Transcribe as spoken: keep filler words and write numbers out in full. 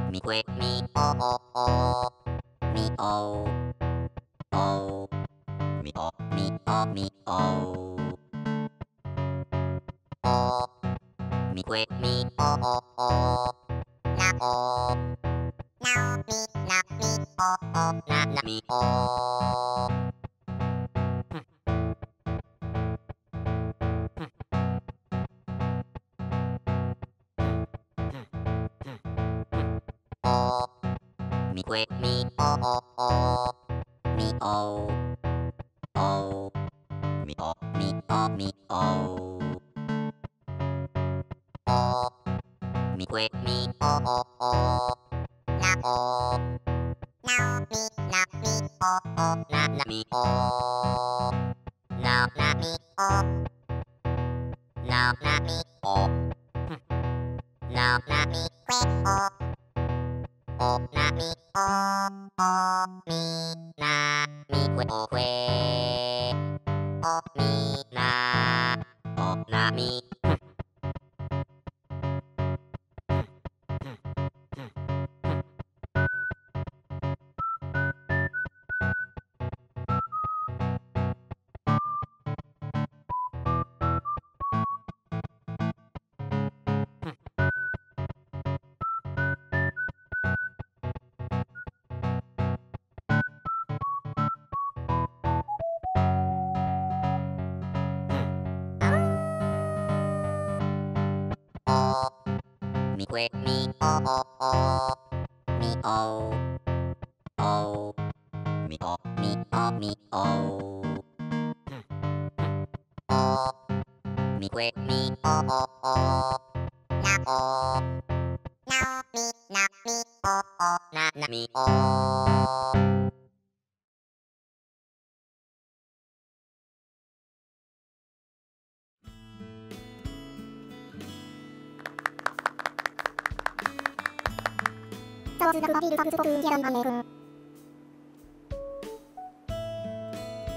みくえみおおおみおおみおみおみおおみくえみおおおなおなおみなみおおななみおおみくえみおおおみおおみおみおみおおみくえみおおおなおなおみなみおおななみおななみおななみおななみくえおおなみおおみなみくえおくえおみなおなみおみくえみおおおみおおみおみおみおおみくえみおおおなおなおみなみおおななみおソースがバビルパブストクーギャランバネーク